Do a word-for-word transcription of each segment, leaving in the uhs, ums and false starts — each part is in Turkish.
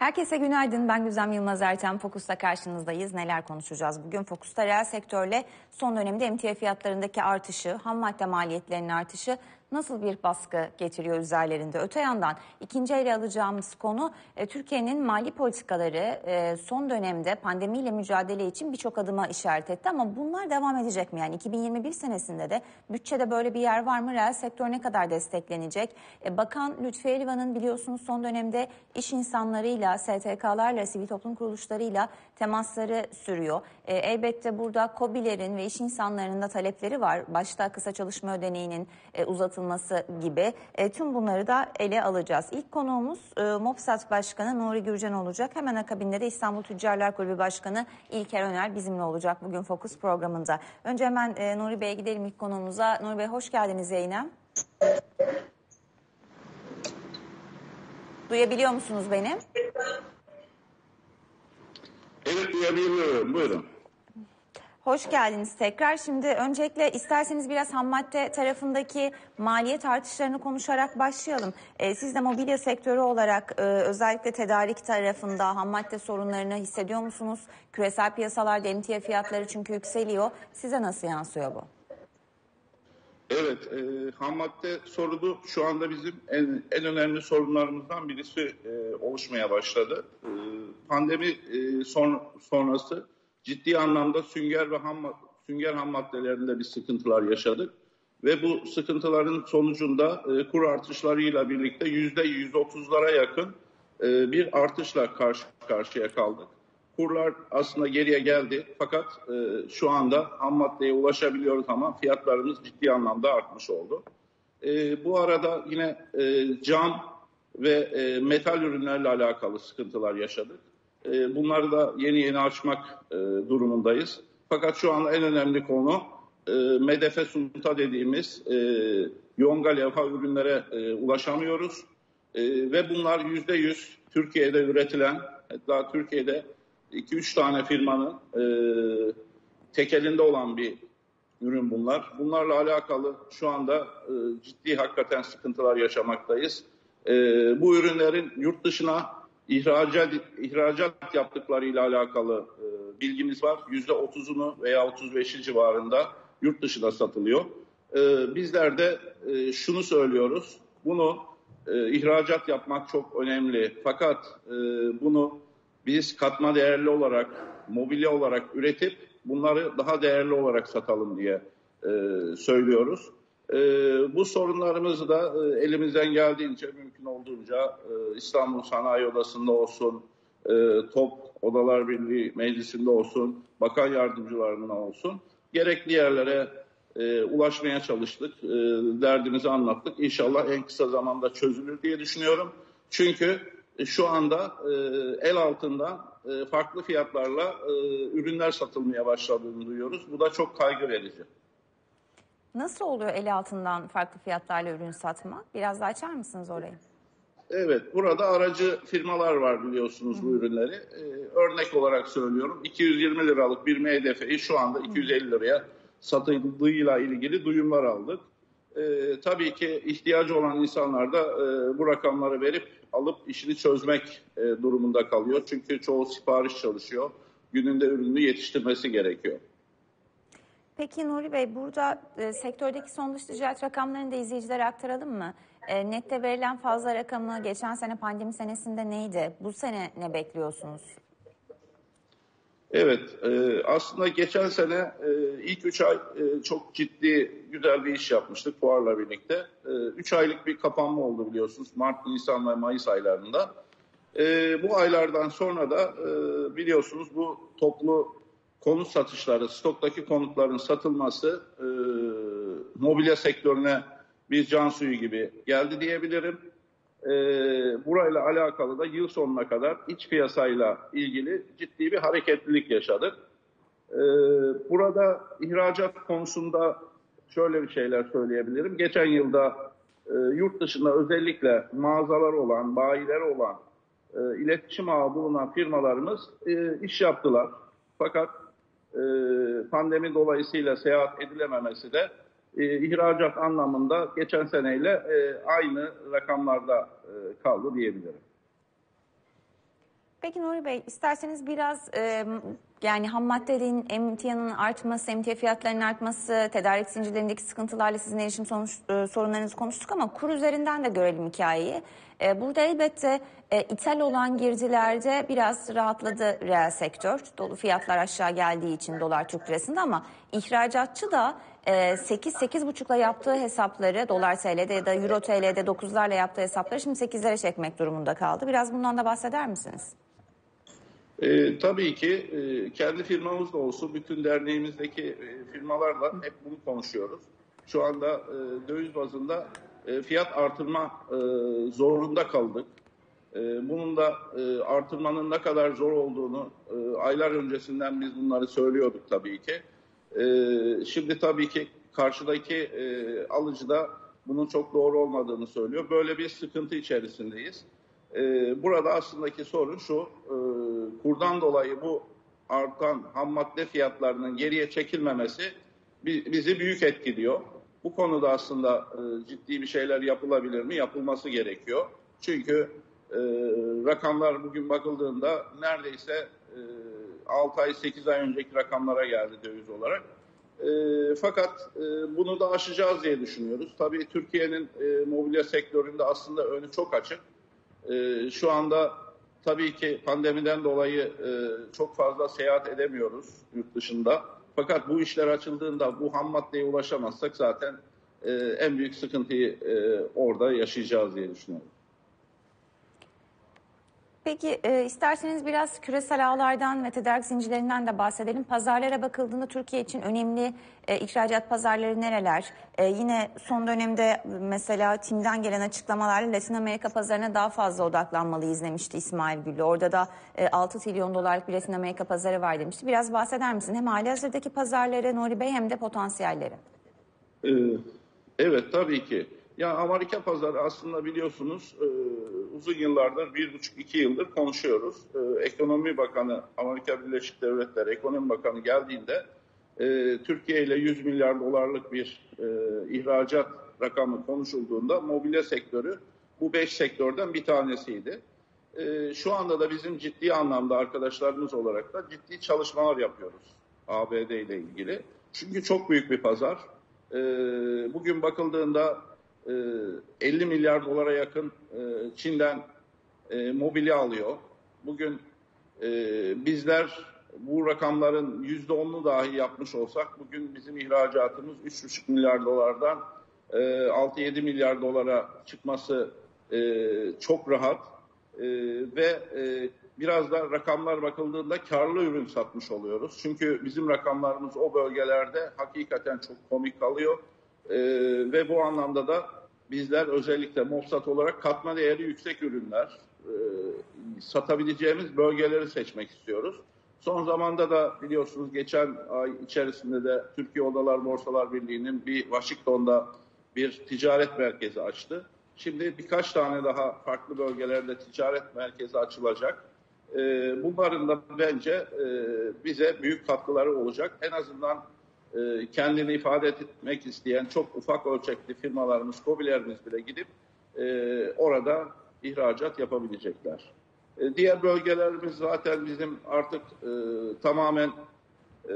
Herkese günaydın. Ben Güzem Yılmaz Ertem. Fokus'ta karşınızdayız. Neler konuşacağız? Bugün Fokus'ta reel sektörle son dönemde emtia fiyatlarındaki artışı, ham madde maliyetlerinin artışı nasıl bir baskı getiriyor üzerlerinde? Öte yandan ikinci ele alacağımız konu e, Türkiye'nin mali politikaları e, son dönemde pandemiyle mücadele için birçok adıma işaret etti ama bunlar devam edecek mi? Yani iki bin yirmi bir senesinde de bütçede böyle bir yer var mı? Reel sektör ne kadar desteklenecek? E, Bakan Lütfi Elvan'ın biliyorsunuz son dönemde iş insanlarıyla, S T K'larla, sivil toplum kuruluşlarıyla temasları sürüyor. E, elbette burada KOBİ'lerin ve iş insanlarının da talepleri var. Başta kısa çalışma ödeneğinin e, uzatılması gibi. E, tüm bunları da ele alacağız. İlk konuğumuz e, MOPSAT Başkanı Nuri Gürcan olacak. Hemen akabinde de İstanbul Tüccarlar Kulübü Başkanı İlker Öner bizimle olacak bugün Fokus programında. Önce hemen e, Nuri Bey'e gidelim ilk konuğumuza. Nuri Bey hoş geldiniz yayına. Duyabiliyor musunuz beni? Evet duyabiliyorum. Buyurun. Hoş geldiniz tekrar. Şimdi öncelikle isterseniz biraz ham madde tarafındaki maliyet artışlarını konuşarak başlayalım. Ee, siz de mobilya sektörü olarak e, özellikle tedarik tarafında ham madde sorunlarını hissediyor musunuz? Küresel piyasalarda emtia fiyatları çünkü yükseliyor. Size nasıl yansıyor bu? Evet, e, ham madde sorunu şu anda bizim en, en önemli sorunlarımızdan birisi e, oluşmaya başladı. E, pandemi e, son, sonrası ciddi anlamda sünger ve ham, sünger ham maddelerinde bir sıkıntılar yaşadık. Ve bu sıkıntıların sonucunda e, kur artışlarıyla birlikte yüzde yüz otuzlara yakın e, bir artışla karşı karşıya kaldık. Kurlar aslında geriye geldi fakat e, şu anda ham maddeye ulaşabiliyoruz ama fiyatlarımız ciddi anlamda artmış oldu. E, bu arada yine e, cam ve e, metal ürünlerle alakalı sıkıntılar yaşadık. E, bunları da yeni yeni açmak e, durumundayız. Fakat şu anda en önemli konu e, medefe sunta dediğimiz e, yonga levha ürünlere e, ulaşamıyoruz. E, ve bunlar yüzde yüz Türkiye'de üretilen, hatta Türkiye'de iki üç tane firmanın e, tekelinde olan bir ürün bunlar. Bunlarla alakalı şu anda e, ciddi hakikaten sıkıntılar yaşamaktayız. E, bu ürünlerin yurt dışına ihracat, ihracat yaptıklarıyla alakalı e, bilgimiz var. yüzde otuzunu veya otuz beşi civarında yurt dışına satılıyor. E, bizler de e, şunu söylüyoruz. Bunu e, ihracat yapmak çok önemli. Fakat e, bunu biz katma değerli olarak, mobilya olarak üretip bunları daha değerli olarak satalım diye e, söylüyoruz. E, bu sorunlarımızı da e, elimizden geldiğince, mümkün olduğunca e, İstanbul Sanayi Odası'nda olsun, e, TOP Odalar Birliği Meclisi'nde olsun, bakan yardımcılarına olsun, gerekli yerlere e, ulaşmaya çalıştık, e, derdimizi anlattık. İnşallah en kısa zamanda çözülür diye düşünüyorum. Çünkü şu anda e, el altından e, farklı fiyatlarla e, ürünler satılmaya başladığını duyuyoruz. Bu da çok kaygı verici. Nasıl oluyor el altından farklı fiyatlarla ürün satmak? Biraz daha açar mısınız orayı? Evet, burada aracı firmalar var biliyorsunuz. Hı. Bu ürünleri. E, örnek olarak söylüyorum. iki yüz yirmi liralık bir M D F'yi şu anda iki yüz elli liraya satıldığıyla ilgili duyumlar aldık. E, tabii ki ihtiyacı olan insanlar da e, bu rakamları verip alıp işini çözmek e, durumunda kalıyor. Çünkü çoğu sipariş çalışıyor. Gününde ürünü yetiştirmesi gerekiyor. Peki Nuri Bey, burada e, sektördeki son dış ticaret rakamlarını da izleyicilere aktaralım mı? E, nette verilen fazla rakamı geçen sene pandemi senesinde neydi? Bu sene ne bekliyorsunuz? Evet, e, aslında geçen sene e, ilk üç ay e, çok ciddi, güzel bir iş yapmıştık fuarla birlikte. E, üç aylık bir kapanma oldu biliyorsunuz Mart, Nisan ve Mayıs aylarında. E, bu aylardan sonra da e, biliyorsunuz bu toplu konut satışları, stoktaki konutların satılması e, mobilya sektörüne bir can suyu gibi geldi diyebilirim. E, burayla alakalı da yıl sonuna kadar iç piyasayla ilgili ciddi bir hareketlilik yaşadık. E, burada ihracat konusunda şöyle bir şeyler söyleyebilirim. Geçen yılda e, yurt dışında özellikle mağazalar olan, bayileri olan, e, iletişim ağı bulunan firmalarımız e, iş yaptılar. Fakat e, pandemi dolayısıyla seyahat edilememesi de e, ihracat anlamında geçen seneyle e, aynı rakamlarda e, kaldı diyebilirim. Peki Nuri Bey, isterseniz biraz e, yani ham maddelerin, emtianın artması, emtia fiyatlarının artması, tedarik zincirlerindeki sıkıntılarla sizin erişim sonuç, e, sorunlarınızı konuştuk ama kur üzerinden de görelim hikayeyi. E, burada elbette e, ithal olan girdilerde biraz rahatladı reel sektör. Dolu fiyatlar aşağı geldiği için dolar Türk lirasında ama ihracatçı da sekiz sekiz buçukla yaptığı hesapları dolar T L'de ya da euro T L'de dokuzlarla yaptığı hesapları şimdi sekizlere çekmek durumunda kaldı. Biraz bundan da bahseder misiniz? E, tabii ki e, kendi firmamız da olsun, bütün derneğimizdeki e, firmalarla hep bunu konuşuyoruz. Şu anda e, döviz bazında e, fiyat artırma e, zorunda kaldık. E, bunun da e, artırmanın ne kadar zor olduğunu e, aylar öncesinden biz bunları söylüyorduk tabii ki. E, şimdi tabii ki karşıdaki e, alıcı da bunun çok doğru olmadığını söylüyor. Böyle bir sıkıntı içerisindeyiz. Ee, burada aslındaki sorun şu, e, kurdan dolayı bu artan ham madde fiyatlarının geriye çekilmemesi bizi büyük etkiliyor. Bu konuda aslında e, ciddi bir şeyler yapılabilir mi? Yapılması gerekiyor. Çünkü e, rakamlar bugün bakıldığında neredeyse e, altı ay sekiz ay önceki rakamlara geldi döviz olarak. E, fakat e, bunu da aşacağız diye düşünüyoruz. Tabii Türkiye'nin e, mobilya sektöründe aslında önü çok açık. Ee, şu anda tabii ki pandemiden dolayı e, çok fazla seyahat edemiyoruz yurt dışında. Fakat bu işler açıldığında bu ham maddeye ulaşamazsak zaten e, en büyük sıkıntıyı e, orada yaşayacağız diye düşünüyorum. Peki e, isterseniz biraz küresel ağlardan ve tedarik zincirlerinden de bahsedelim. Pazarlara bakıldığında Türkiye için önemli e, ihracat pazarları nereler? E, yine son dönemde mesela Tim'den gelen açıklamalarla Latin Amerika pazarına daha fazla odaklanmalıyız demişti İsmail Güllü. Orada da e, altı trilyon dolarlık bir Latin Amerika pazarı var demişti. Biraz bahseder misin? Hem halihazırdaki pazarları Nuri Bey hem de potansiyelleri. Ee, evet tabii ki. Ya Amerika pazarı aslında biliyorsunuz e, uzun yıllardır, bir buçuk iki yıldır konuşuyoruz. E, Ekonomi Bakanı, Amerika Birleşik Devletleri Ekonomi Bakanı geldiğinde e, Türkiye ile yüz milyar dolarlık bir e, ihracat rakamı konuşulduğunda mobilya sektörü bu beş sektörden bir tanesiydi. E, şu anda da bizim ciddi anlamda arkadaşlarımız olarak da ciddi çalışmalar yapıyoruz A B D ile ilgili. Çünkü çok büyük bir pazar. E, bugün bakıldığında elli milyar dolara yakın Çin'den mobilya alıyor. Bugün bizler bu rakamların yüzde onunu dahi yapmış olsak bugün bizim ihracatımız üç buçuk milyar dolardan altı yedi milyar dolara çıkması çok rahat ve biraz da rakamlar bakıldığında karlı ürün satmış oluyoruz. Çünkü bizim rakamlarımız o bölgelerde hakikaten çok komik kalıyor. Ee, ve bu anlamda da bizler özellikle Mossad olarak katma değeri yüksek ürünler e, satabileceğimiz bölgeleri seçmek istiyoruz. Son zamanda da biliyorsunuz geçen ay içerisinde de Türkiye Odalar Borsalar Birliği'nin bir Washington'da bir ticaret merkezi açtı. Şimdi birkaç tane daha farklı bölgelerde ticaret merkezi açılacak. E, bunların da bence e, bize büyük katkıları olacak. En azından kendini ifade etmek isteyen çok ufak ölçekli firmalarımız, KOBİ'lerimiz bile gidip e, orada ihracat yapabilecekler. E, diğer bölgelerimiz zaten bizim artık e, tamamen e,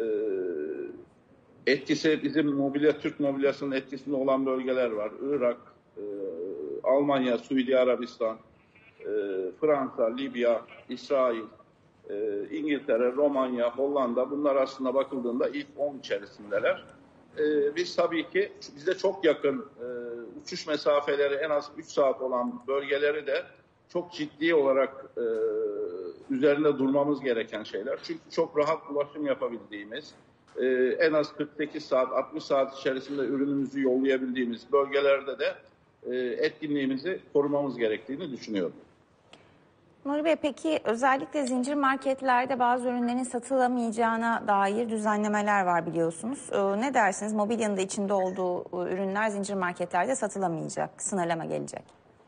etkisi, bizim mobilya, Türk mobilyasının etkisinde olan bölgeler var. Irak, e, Almanya, Suudi Arabistan, e, Fransa, Libya, İsrail, Ee, İngiltere, Romanya, Hollanda bunlar aslında bakıldığında ilk on içerisindeler. Ee, biz tabii ki bize çok yakın e, uçuş mesafeleri en az üç saat olan bölgeleri de çok ciddi olarak e, üzerinde durmamız gereken şeyler. Çünkü çok rahat ulaşım yapabildiğimiz, e, en az kırk sekiz saat, altmış saat içerisinde ürünümüzü yollayabildiğimiz bölgelerde de e, etkinliğimizi korumamız gerektiğini düşünüyorum. Nuri Bey, peki özellikle zincir marketlerde bazı ürünlerin satılamayacağına dair düzenlemeler var biliyorsunuz. Ee, ne dersiniz? Mobilyanın da içinde olduğu ürünler zincir marketlerde satılamayacak, sınırlama gelecek.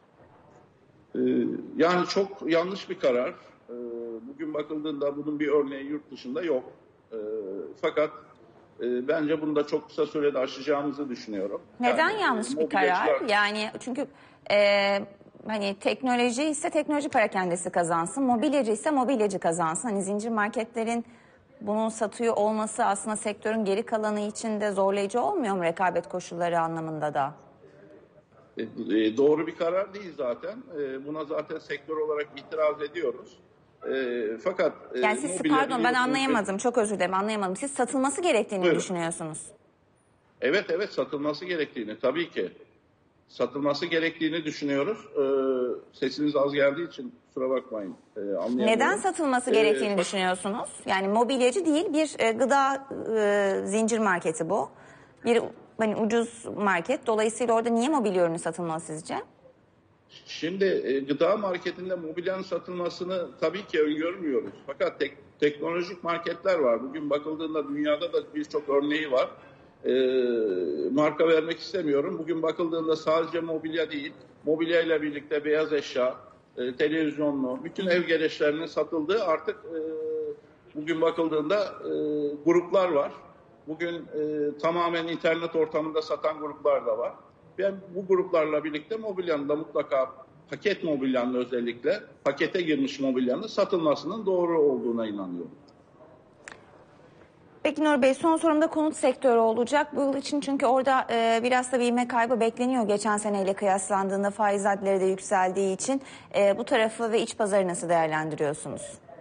Ee, yani çok yanlış bir karar. Ee, bugün bakıldığında bunun bir örneği yurt dışında yok. Ee, fakat e, bence bunu da çok kısa sürede aşacağımızı düşünüyorum. Neden yani, yanlış bir karar? Yani çünkü... E, hani teknoloji ise teknoloji perakendesi kazansın, mobilyacı ise mobilyacı kazansın. Hani zincir marketlerin bunu satıyor olması aslında sektörün geri kalanı için de zorlayıcı olmuyor mu rekabet koşulları anlamında da? E, doğru bir karar değil zaten. E, buna zaten sektör olarak itiraz ediyoruz. E, fakat e, yani siz pardon ben anlayamadım. Çok özür dilerim anlayamadım. Siz satılması gerektiğini Buyurun. düşünüyorsunuz. Evet evet satılması gerektiğini tabii ki. Satılması gerektiğini düşünüyoruz. Ee, sesiniz az geldiği için kusura bakmayın. Ee, Neden satılması gerektiğini ee, düşünüyorsunuz? Yani mobilyacı değil bir e, gıda e, zincir marketi bu. Bir hani ucuz market. Dolayısıyla orada niye mobilya ürünü satılmalı sizce? Şimdi e, gıda marketinde mobilyanın satılmasını tabii ki öngörmüyoruz. Fakat tek, teknolojik marketler var. Bugün bakıldığında dünyada da birçok örneği var. E, marka vermek istemiyorum. Bugün bakıldığında sadece mobilya değil, mobilya ile birlikte beyaz eşya, e, televizyonlu, bütün ev gereçlerinin satıldığı artık e, bugün bakıldığında e, gruplar var. Bugün e, tamamen internet ortamında satan gruplar da var. Ben bu gruplarla birlikte mobilyanın da mutlaka paket mobilyanın özellikle pakete girmiş mobilyanın satılmasının doğru olduğuna inanıyorum. Peki Nur Bey son sorumda konut sektörü olacak. Bu yıl için çünkü orada e, biraz da büyüme kaybı bekleniyor. Geçen seneyle kıyaslandığında faiz hadleri de yükseldiği için e, bu tarafı ve iç pazarı nasıl değerlendiriyorsunuz?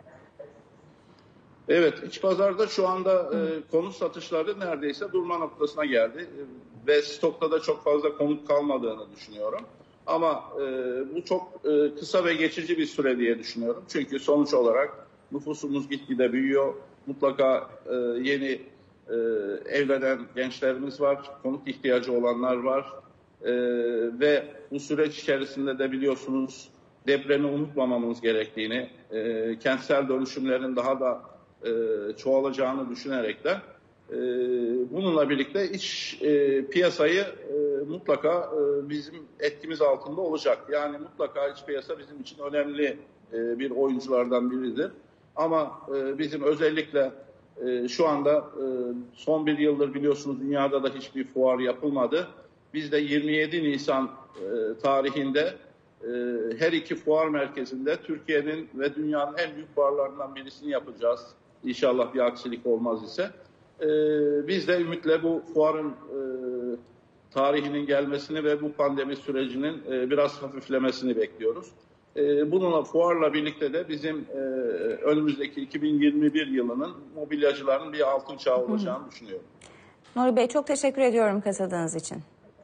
Evet, iç pazarda şu anda e, konut satışları neredeyse durma noktasına geldi. E, ve stokta da çok fazla konut kalmadığını düşünüyorum. Ama e, bu çok e, kısa ve geçici bir süre diye düşünüyorum. Çünkü sonuç olarak nüfusumuz gitgide büyüyor. Mutlaka e, yeni e, evlenen gençlerimiz var, konut ihtiyacı olanlar var. E, ve bu süreç içerisinde de biliyorsunuz depremi unutmamamız gerektiğini, e, kentsel dönüşümlerin daha da e, çoğalacağını düşünerek de e, bununla birlikte iç e, piyasayı e, mutlaka e, bizim etkimiz altında olacak. Yani mutlaka iç piyasa bizim için önemli e, bir oyunculardan biridir. Ama e, bizim özellikle e, şu anda e, son bir yıldır biliyorsunuz dünyada da hiçbir fuar yapılmadı. Biz de yirmi yedi Nisan e, tarihinde e, her iki fuar merkezinde Türkiye'nin ve dünyanın en büyük fuarlarından birisini yapacağız. İnşallah bir aksilik olmaz ise. E, biz de ümitle bu fuarın e, tarihinin gelmesini ve bu pandemi sürecinin e, biraz hafiflemesini bekliyoruz. E, bununla fuarla birlikte de bizim e, önümüzdeki iki bin yirmi bir yılının mobilyacıların bir altın çağı olacağını Hı. düşünüyorum. Nuri Bey çok teşekkür ediyorum katıldığınız için.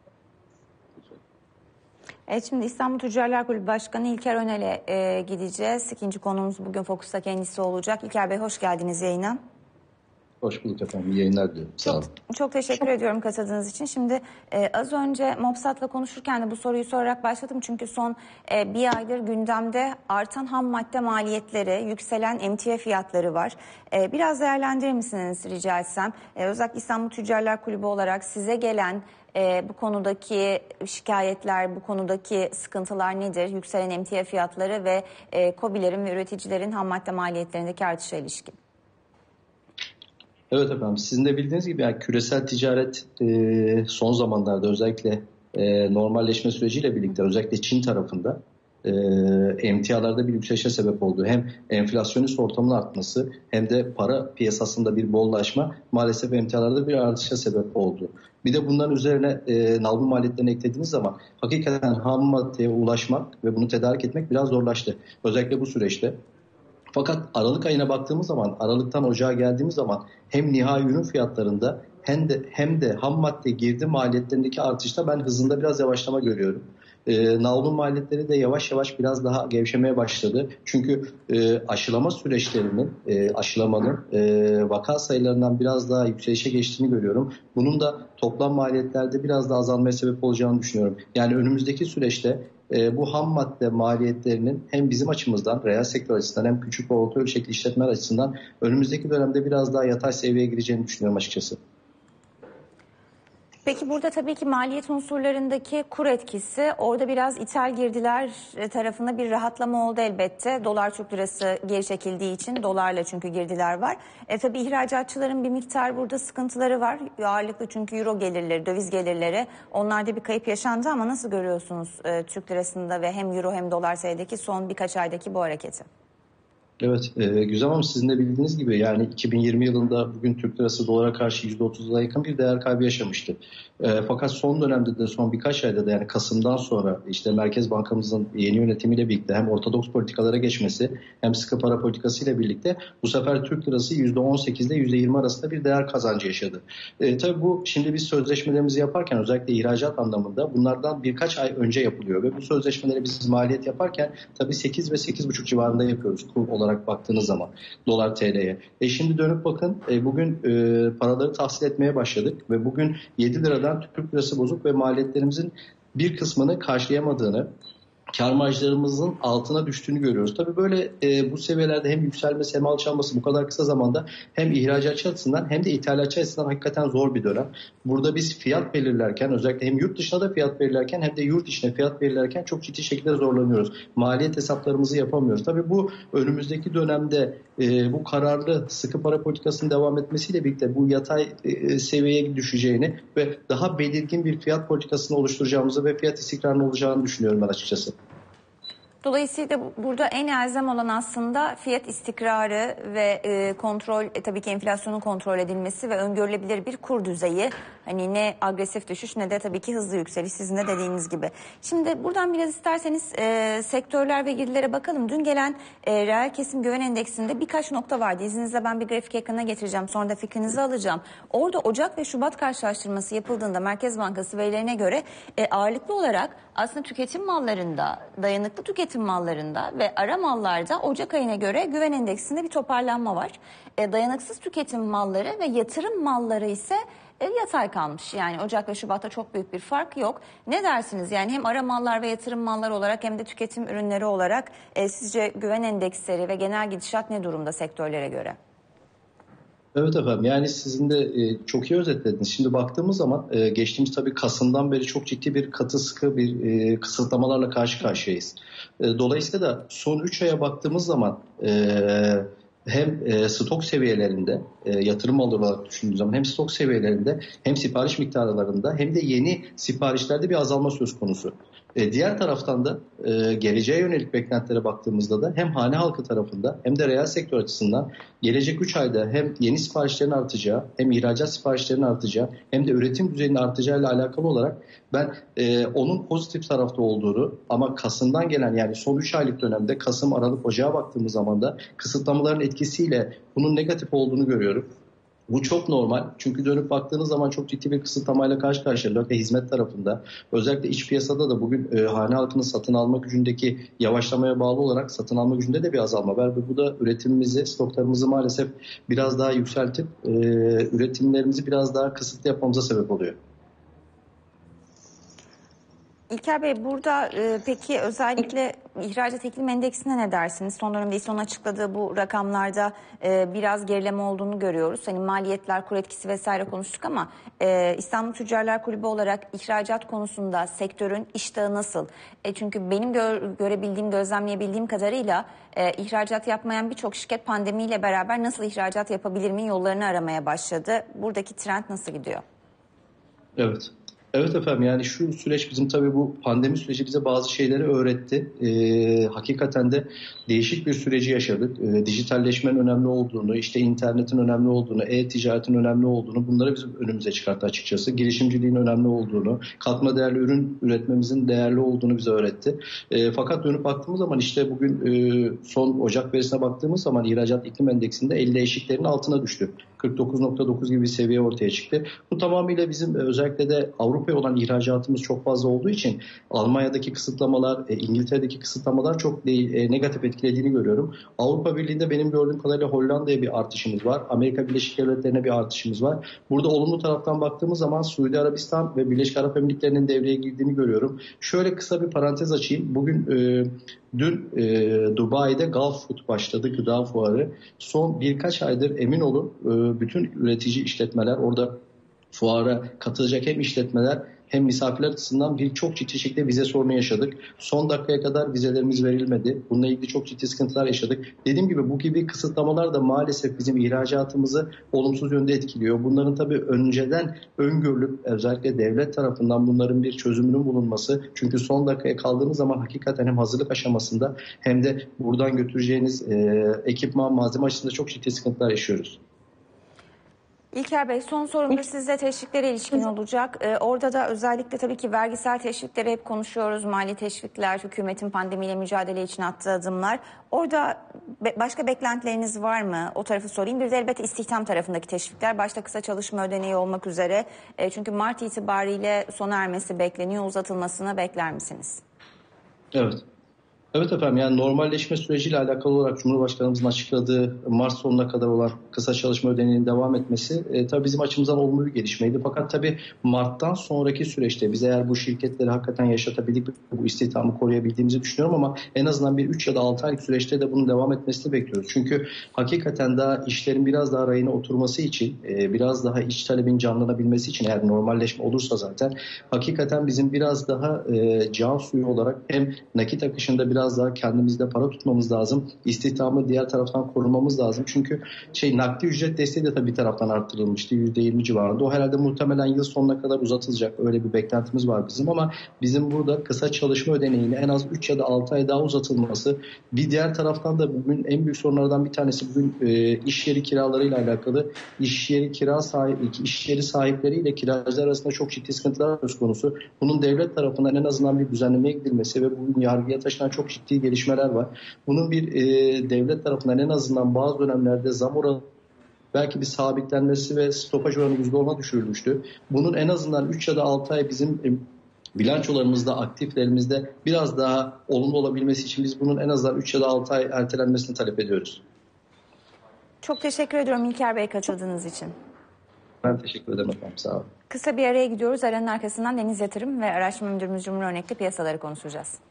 Evet şimdi İstanbul Tüccarlar Kulübü Başkanı İlker Önel'e e, gideceğiz. İkinci konumuz bugün Fokus'ta kendisi olacak. İlker Bey hoş geldiniz yayına. Hoş bulduk efendim. İyi yayınlar diliyorum. Sağ olun. Çok, çok teşekkür ediyorum katıldığınız için. Şimdi e, az önce Mopsat'la konuşurken de bu soruyu sorarak başladım. Çünkü son e, bir aydır gündemde artan ham madde maliyetleri, yükselen emtia fiyatları var. E, biraz değerlendirir misiniz rica etsem? E, özellikle İstanbul Tüccarlar Kulübü olarak size gelen e, bu konudaki şikayetler, bu konudaki sıkıntılar nedir? Yükselen emtia fiyatları ve e, KOBİ'lerin ve üreticilerin ham madde maliyetlerindeki artışa ilişkin. Evet efendim, sizin de bildiğiniz gibi yani küresel ticaret e, son zamanlarda özellikle e, normalleşme süreciyle birlikte özellikle Çin tarafında e, emtialarda bir yükselişe sebep oldu. Hem enflasyonist ortamın artması hem de para piyasasında bir bollaşma maalesef emtialarda bir artışa sebep oldu. Bir de bunların üzerine e, nalbur maliyetlerini eklediğiniz zaman hakikaten ham maddeye ulaşmak ve bunu tedarik etmek biraz zorlaştı. Özellikle bu süreçte. Fakat Aralık ayına baktığımız zaman, Aralık'tan Ocağa geldiğimiz zaman hem nihai ürün fiyatlarında hem de hem de ham madde girdi maliyetlerindeki artışta ben hızında biraz yavaşlama görüyorum. E, nalbur maliyetleri de yavaş yavaş biraz daha gevşemeye başladı. Çünkü e, aşılama süreçlerinin, e, aşılamanın e, vaka sayılarından biraz daha yükselişe geçtiğini görüyorum. Bunun da toplam maliyetlerde biraz daha azalmaya sebep olacağını düşünüyorum. Yani önümüzdeki süreçte e, bu ham madde maliyetlerinin hem bizim açımızdan, reel sektör açısından hem küçük ve orta ölçekli işletmeler açısından önümüzdeki dönemde biraz daha yatay seviyeye gireceğini düşünüyorum açıkçası. Peki burada tabii ki maliyet unsurlarındaki kur etkisi, orada biraz ithal girdiler tarafında bir rahatlama oldu elbette. Dolar Türk lirası geri çekildiği için, dolarla çünkü girdiler var. E tabii ihracatçıların bir miktar burada sıkıntıları var. Ağırlıklı çünkü euro gelirleri, döviz gelirleri, onlarda bir kayıp yaşandı ama nasıl görüyorsunuz e, Türk lirasında ve hem euro hem dolar T L'deki son birkaç aydaki bu hareketi? Evet, e, güzel ama sizin de bildiğiniz gibi yani iki bin yirmi yılında bugün Türk lirası dolara karşı yüzde otuza yakın bir değer kaybı yaşamıştı. E, fakat son dönemde de son birkaç ayda da yani Kasım'dan sonra işte Merkez Bankamızın yeni yönetimiyle birlikte hem ortodoks politikalara geçmesi hem sıkı para politikasıyla birlikte bu sefer Türk lirası yüzde on sekiz ile yüzde yirmi arasında bir değer kazancı yaşadı. E, tabii bu şimdi biz sözleşmelerimizi yaparken özellikle ihracat anlamında bunlardan birkaç ay önce yapılıyor ve bu sözleşmeleri biz maliyet yaparken tabii sekiz ve sekiz buçuk civarında yapıyoruz kur olarak baktığınız zaman dolar T L'ye. E şimdi dönüp bakın e, bugün e, paraları tahsil etmeye başladık ve bugün yedi liradan Türk lirası bozuk ve maliyetlerimizin bir kısmını karşılayamadığını, kar marjlarımızın altına düştüğünü görüyoruz. Tabii böyle e, bu seviyelerde hem yükselmesi hem alçalması bu kadar kısa zamanda hem ihracatçı açısından hem de ithalatçı açısından hakikaten zor bir dönem. Burada biz fiyat belirlerken özellikle hem yurt dışına da fiyat belirlerken hem de yurt içine fiyat belirlerken çok ciddi şekilde zorlanıyoruz. Maliyet hesaplarımızı yapamıyoruz. Tabii bu önümüzdeki dönemde e, bu kararlı sıkı para politikasının devam etmesiyle birlikte bu yatay e, seviyeye düşeceğini ve daha belirgin bir fiyat politikasını oluşturacağımızı ve fiyat istikrarının olacağını düşünüyorum ben açıkçası. Dolayısıyla burada en elzem olan aslında fiyat istikrarı ve e, kontrol, e, tabii ki enflasyonun kontrol edilmesi ve öngörülebilir bir kur düzeyi. Hani ne agresif düşüş ne de tabii ki hızlı yükseliş, sizin de dediğiniz gibi. Şimdi buradan biraz isterseniz e, sektörler ve girdilere bakalım. Dün gelen e, reel kesim güven endeksinde birkaç nokta vardı. İzninizle ben bir grafik ekranına getireceğim, sonra da fikrinizi alacağım. Orada Ocak ve Şubat karşılaştırması yapıldığında Merkez Bankası verilerine göre e, ağırlıklı olarak aslında tüketim mallarında, dayanıklı tüketim mallarında ve ara mallarda Ocak ayına göre güven endeksinde bir toparlanma var. E, dayanıksız tüketim malları ve yatırım malları ise e, yatay kalmış. Yani Ocak ve Şubat'ta çok büyük bir fark yok. Ne dersiniz? Yani hem ara mallar ve yatırım malları olarak hem de tüketim ürünleri olarak e, sizce güven endeksleri ve genel gidişat ne durumda sektörlere göre? Evet efendim, yani sizin de e, çok iyi özetlediniz. Şimdi baktığımız zaman e, geçtiğimiz tabii Kasım'dan beri çok ciddi bir katı sıkı bir e, kısıtlamalarla karşı karşıyayız. E, dolayısıyla da son üç aya baktığımız zaman e, hem e, stok seviyelerinde e, yatırım olarak düşündüğümüz zaman hem stok seviyelerinde hem sipariş miktarlarında hem de yeni siparişlerde bir azalma söz konusu. E, diğer taraftan da e, geleceğe yönelik beklentilere baktığımızda da hem hane halkı tarafında hem de reel sektör açısından gelecek üç ayda hem yeni siparişlerin artacağı hem ihracat siparişlerinin artacağı hem de üretim düzeyinin artacağıyla alakalı olarak ben e, onun pozitif tarafta olduğunu ama Kasım'dan gelen yani son üç aylık dönemde Kasım, Aralık, Ocağa baktığımız zaman da kısıtlamaların etkisiyle bunun negatif olduğunu görüyorum. Bu çok normal. Çünkü dönüp baktığınız zaman çok ciddi bir kısıtlamayla karşı karşıya ve hizmet tarafında özellikle iç piyasada da bugün e, hane halkının satın alma gücündeki yavaşlamaya bağlı olarak satın alma gücünde de bir azalma var. Ve bu da üretimimizi, stoklarımızı maalesef biraz daha yükseltip e, üretimlerimizi biraz daha kısıtlı yapmamıza sebep oluyor. İlker Bey, burada e, peki özellikle ihracat iklim endeksine ne dersiniz? Son dönemde İSO'nun açıkladığı bu rakamlarda e, biraz gerileme olduğunu görüyoruz. Hani maliyetler, kur etkisi vesaire konuştuk ama e, İstanbul Tüccarlar Kulübü olarak ihracat konusunda sektörün iştahı nasıl? E, çünkü benim gö- görebildiğim, gözlemleyebildiğim kadarıyla e, ihracat yapmayan birçok şirket pandemiyle beraber nasıl ihracat yapabilir mi yollarını aramaya başladı. Buradaki trend nasıl gidiyor? Evet. Evet efendim, yani şu süreç bizim tabii bu pandemi süreci bize bazı şeyleri öğretti. Ee, hakikaten de değişik bir süreci yaşadık. Ee, dijitalleşmenin önemli olduğunu, işte internetin önemli olduğunu, e-ticaretin önemli olduğunu bunları bizim önümüze çıkarttı açıkçası. Girişimciliğin önemli olduğunu, katma değerli ürün üretmemizin değerli olduğunu bize öğretti. Ee, fakat dönüp baktığımız zaman işte bugün e, son Ocak verisine baktığımız zaman ihracat iklim endeksinde elli eşiklerin altına düştü. kırk dokuz nokta dokuz gibi bir seviye ortaya çıktı. Bu tamamıyla bizim özellikle de Avrupa'ya olan ihracatımız çok fazla olduğu için Almanya'daki kısıtlamalar, İngiltere'deki kısıtlamalar çok değil, negatif etkilediğini görüyorum. Avrupa Birliği'nde benim gördüğüm kadarıyla Hollanda'ya bir artışımız var. Amerika Birleşik Devletleri'ne bir artışımız var. Burada olumlu taraftan baktığımız zaman Suudi Arabistan ve Birleşik Arap Emirlikleri'nin devreye girdiğini görüyorum. Şöyle kısa bir parantez açayım. Bugün e, Dün e, Dubai'de Gulf Food başladı, gıda fuarı. Son birkaç aydır emin olun e, bütün üretici işletmeler orada fuara katılacak hem işletmeler hem misafirler açısından bir çok ciddi şekilde vize sorunu yaşadık. Son dakikaya kadar vizelerimiz verilmedi. Bununla ilgili çok ciddi sıkıntılar yaşadık. Dediğim gibi bu gibi kısıtlamalar da maalesef bizim ihracatımızı olumsuz yönde etkiliyor. Bunların tabii önceden öngörülüp özellikle devlet tarafından bunların bir çözümünün bulunması. Çünkü son dakikaya kaldığınız zaman hakikaten hem hazırlık aşamasında hem de buradan götüreceğiniz e, ekipman, malzeme açısından çok ciddi sıkıntılar yaşıyoruz. İlker Bey, son sorum da sizde teşviklere ilişkin olacak. Ee, orada da özellikle tabii ki vergisel teşvikleri hep konuşuyoruz. Mali teşvikler, hükümetin pandemiyle mücadele için attığı adımlar. Orada be- başka beklentileriniz var mı? O tarafı sorayım. Bir de elbette istihdam tarafındaki teşvikler. Başta kısa çalışma ödeneği olmak üzere. E, çünkü Mart itibariyle sona ermesi bekleniyor. Uzatılmasını bekler misiniz? Evet. Evet efendim, yani normalleşme süreciyle alakalı olarak Cumhurbaşkanımızın açıkladığı Mart sonuna kadar olan kısa çalışma ödeneğinin devam etmesi e, tabii bizim açımızdan olumlu bir gelişmeydi. Fakat tabii Mart'tan sonraki süreçte biz eğer bu şirketleri hakikaten yaşatabildik, bu istihdamı koruyabildiğimizi düşünüyorum ama en azından bir üç ya da altı aylık süreçte de bunun devam etmesini bekliyoruz. Çünkü hakikaten daha işlerin biraz daha rayına oturması için, e, biraz daha iç talebin canlanabilmesi için eğer normalleşme olursa zaten hakikaten bizim biraz daha e, can suyu olarak hem nakit akışında bir biraz daha kendimizde para tutmamız lazım. İstihdamı diğer taraftan korumamız lazım. Çünkü şey nakdi ücret desteği de tabii bir taraftan arttırılmıştı. yüzde yirmi civarında. O herhalde muhtemelen yıl sonuna kadar uzatılacak. Öyle bir beklentimiz var bizim ama bizim burada kısa çalışma ödeneğini en az üç ya da altı ay daha uzatılması. Bir diğer taraftan da bugün en büyük sorunlardan bir tanesi bugün e, iş yeri kiralarıyla alakalı. İş yeri kira sahibi, iş yeri sahipleriyle kiracılar arasında çok ciddi sıkıntılar söz konusu. Bunun devlet tarafından en azından bir düzenlemeye gidilmesi ve bugün yargıya taşınan çok ciddi gelişmeler var. Bunun bir e, devlet tarafından en azından bazı dönemlerde zam oranı belki bir sabitlenmesi ve stopaj oranı yüzde ona düşürülmüştü. Bunun en azından üç ya da altı ay bizim e, bilançolarımızda, aktiflerimizde biraz daha olumlu olabilmesi için biz bunun en azından üç ya da altı ay ertelenmesini talep ediyoruz. Çok teşekkür ediyorum İlker Bey katıldığınız için. Ben teşekkür ederim efendim. Sağ olun. Kısa bir araya gidiyoruz. Aranın arkasından Deniz Yatırım ve Araştırma Müdürümüz Cumhur Örnek'te piyasaları konuşacağız.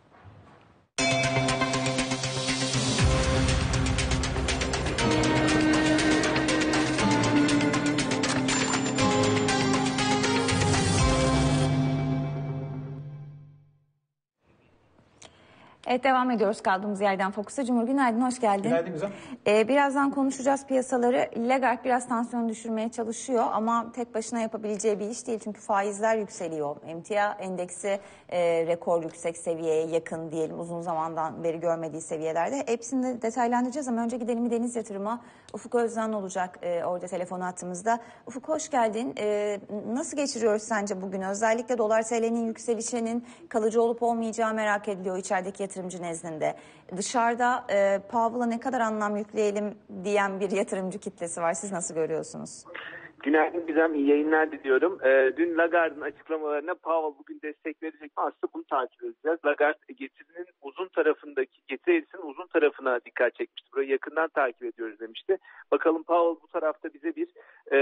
Evet, devam ediyoruz kaldığımız yerden Fokus'a. Cumhur, günaydın, hoş geldin. Günaydın güzel. Ee, birazdan konuşacağız piyasaları. Lagarde biraz tansiyon düşürmeye çalışıyor ama tek başına yapabileceği bir iş değil. Çünkü faizler yükseliyor. Emtia endeksi e, rekor yüksek seviyeye yakın diyelim, uzun zamandan beri görmediği seviyelerde. Hepsini de detaylandıracağız ama önce gidelim Deniz Yatırım'a. Ufuk Özden olacak e, orada telefon hattımızda. Ufuk, hoş geldin. E, nasıl geçiriyoruz sence bugün? Özellikle dolar T L'nin yükselişinin kalıcı olup olmayacağı merak ediliyor içerideki yatırımcı nezdinde. Dışarıda e, Powell'a ne kadar anlam yükleyelim diyen bir yatırımcı kitlesi var. Siz nasıl görüyorsunuz? Günaydın Gizem, iyi yayınlar diliyorum. E, dün Lagarde'ın açıklamalarına Powell bugün destek verecek mi? Aslında bunu takip edeceğiz. Lagarde getirinin uzun tarafındaki, getiri eğrisinin uzun tarafına dikkat çekmişti. Burayı yakından takip ediyoruz demişti. Bakalım Powell bu tarafta bize bir e,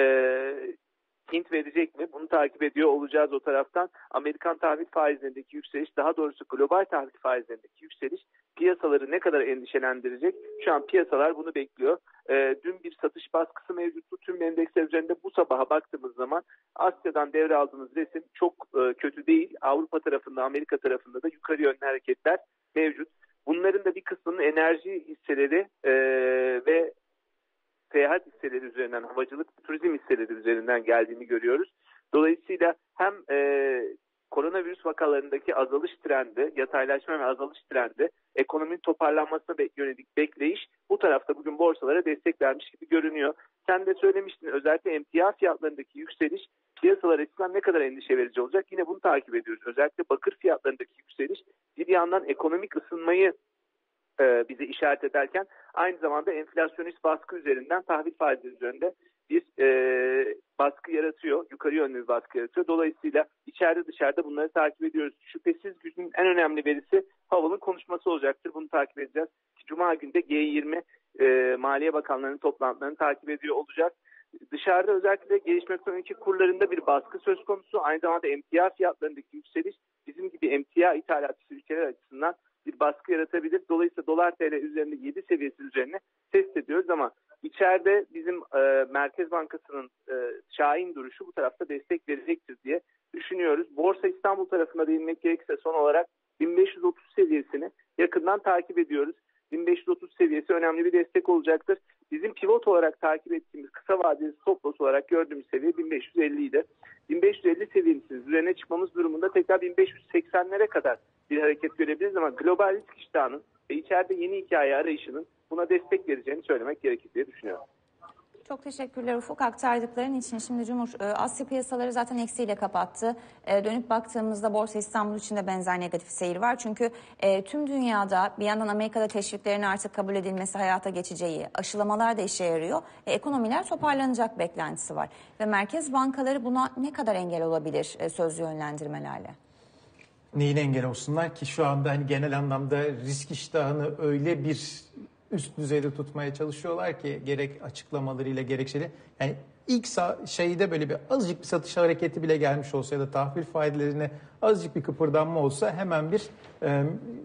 hint verecek mi? Bunu takip ediyor olacağız o taraftan. Amerikan tahvil faizlerindeki yükseliş, daha doğrusu global tahvil faizlerindeki yükseliş piyasaları ne kadar endişelendirecek? Şu an piyasalar bunu bekliyor. E, dün bir satış baskısı mevcuttu. Tüm endeksler üzerinde bu sabaha baktığımız zaman Asya'dan devraldığımız resim çok e, kötü değil. Avrupa tarafında, Amerika tarafında da yukarı yönlü hareketler mevcut. Bunların da bir kısmının enerji hisseleri e, ve seyahat hisseleri üzerinden, havacılık, turizm hisseleri üzerinden geldiğini görüyoruz. Dolayısıyla hem e, koronavirüs vakalarındaki azalış trendi, yataylaşma ve azalış trendi, ekonominin toparlanmasına yönelik bekleyiş bu tarafta bugün borsalara destek vermiş gibi görünüyor. Sen de söylemiştin, özellikle emtia fiyatlarındaki yükseliş piyasalar açısından ne kadar endişe verici olacak? Yine bunu takip ediyoruz. Özellikle bakır fiyatlarındaki yükseliş bir yandan ekonomik ısınmayı bize işaret ederken aynı zamanda enflasyonist baskı üzerinden tahvil faizleri üzerinde bir e, baskı yaratıyor. Yukarı yönlü bir baskı yaratıyor. Dolayısıyla içeride dışarıda bunları takip ediyoruz. Şüphesiz günün en önemli verisi Powell'ın konuşması olacaktır. Bunu takip edeceğiz. Cuma günde G yirmi e, Maliye Bakanlarının toplantılarını takip ediyor olacak. Dışarıda özellikle gelişmekte kurlarında bir baskı söz konusu. Aynı zamanda emtia fiyatlarındaki yükseliş bizim gibi emtia ithalatçı ülkeler açısından bir baskı yaratabilir. Dolayısıyla dolar T L üzerinde yedi seviyesi üzerine test ediyoruz ama içeride bizim e, Merkez Bankası'nın e, şahin duruşu bu tarafta destek verecektir diye düşünüyoruz. Borsa İstanbul tarafına değinmek gerekirse son olarak bin beş yüz otuz seviyesini yakından takip ediyoruz. bin beş yüz otuz seviyesi önemli bir destek olacaktır. Bizim pivot olarak takip ettiğimiz kısa vadeli stop loss olarak gördüğümüz seviye bin beş yüz elli idi. bin beş yüz elli seviyesinin üzerine çıkmamız durumunda tekrar bin beş yüz seksenlere kadar bir hareket görebiliriz ama global risk iştahının ve içeride yeni hikaye arayışının buna destek vereceğini söylemek gerekir diye düşünüyorum. Çok teşekkürler Ufuk aktardıkların için. Şimdi Cumhur Asya piyasaları zaten eksiyle kapattı. E, dönüp baktığımızda Borsa İstanbul için de benzer negatif seyir var. Çünkü e, tüm dünyada bir yandan Amerika'da teşviklerin artık kabul edilmesi hayata geçeceği, aşılamalar da işe yarıyor. E, ekonomiler toparlanacak beklentisi var. Ve merkez bankaları buna ne kadar engel olabilir e, sözlü yönlendirmelerle? Neyin engel olsunlar ki şu anda hani genel anlamda risk iştahını öyle bir üst düzeyde tutmaya çalışıyorlar ki gerek açıklamalarıyla gerek şeyle. Yani ilk şeyde böyle bir azıcık bir satış hareketi bile gelmiş olsa ya da tahvil faizelerine azıcık bir kıpırdanma olsa hemen bir e,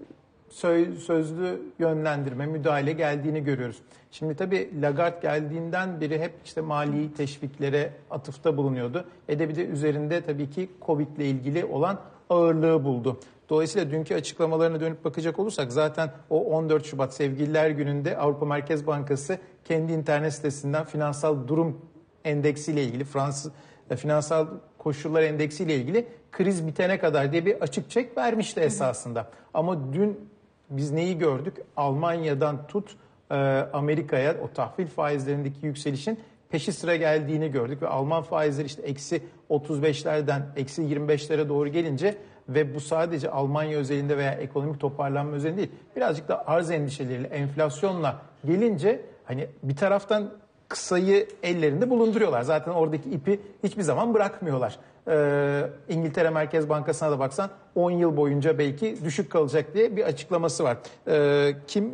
sözlü yönlendirme, müdahale geldiğini görüyoruz. Şimdi tabii Lagarde geldiğinden beri hep işte mali teşviklere atıfta bulunuyordu. E de bir de üzerinde tabii ki Covid ile ilgili olan ağırlığı buldu. Dolayısıyla dünkü açıklamalarına dönüp bakacak olursak zaten o on dört Şubat Sevgililer Günü'nde Avrupa Merkez Bankası kendi internet sitesinden finansal durum endeksiyle ilgili, Fransız finansal koşullar endeksiyle ilgili kriz bitene kadar diye bir açık çek vermişti esasında. Ama dün biz neyi gördük? Almanya'dan tut Amerika'ya o tahvil faizlerindeki yükselişin peşi sıra geldiğini gördük ve Alman faizleri işte eksi otuz beşlerden eksi yirmi beşlere doğru gelince ve bu sadece Almanya özelinde veya ekonomik toparlanma özelinde değil, birazcık da arz endişeleriyle, enflasyonla gelince hani bir taraftan kısayı ellerinde bulunduruyorlar. Zaten oradaki ipi hiçbir zaman bırakmıyorlar. Ee, İngiltere Merkez Bankası'na da baksan on yıl boyunca belki düşük kalacak diye bir açıklaması var. Ee, kim?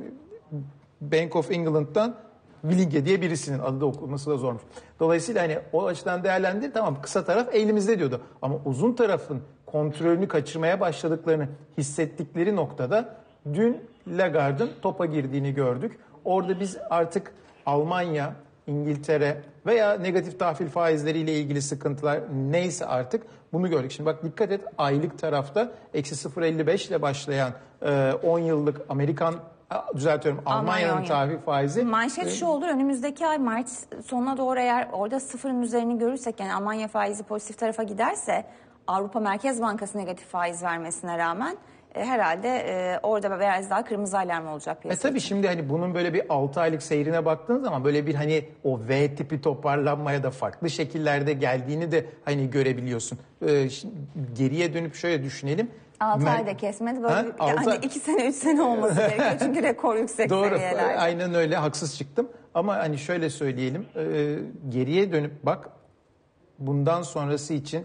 Bank of England'dan Willinge diye birisinin adı da okunması da zormuş. Dolayısıyla hani o açıdan değerlendir tamam kısa taraf elimizde diyordu. Ama uzun tarafın kontrolünü kaçırmaya başladıklarını hissettikleri noktada dün Lagarde'ın topa girdiğini gördük. Orada biz artık Almanya, İngiltere veya negatif tahvil faizleriyle ilgili sıkıntılar neyse artık bunu gördük. Şimdi bak dikkat et aylık tarafta eksi sıfır virgül elli beş ile başlayan on yıllık Amerikan düzeltiyorum Almanya'nın Almanya tahvil faizi. Manşet şu olur önümüzdeki ay Mart sonuna doğru eğer orada sıfırın üzerini görürsek yani Almanya faizi pozitif tarafa giderse Avrupa Merkez Bankası negatif faiz vermesine rağmen e, herhalde e, orada biraz daha kırmızı alarm olacak piyasa. E tabii şimdi hani bunun böyle bir altı aylık seyrine baktığın zaman böyle bir hani o V tipi toparlanmaya da farklı şekillerde geldiğini de hani görebiliyorsun. E, şimdi geriye dönüp şöyle düşünelim. altı Mer- ayda kesmedi böyle ha, yani iki sene üç sene olması gerekiyor çünkü rekor yüksek Doğru, seviyelerde. Doğru aynen öyle haksız çıktım ama hani şöyle söyleyelim e, geriye dönüp bak bundan sonrası için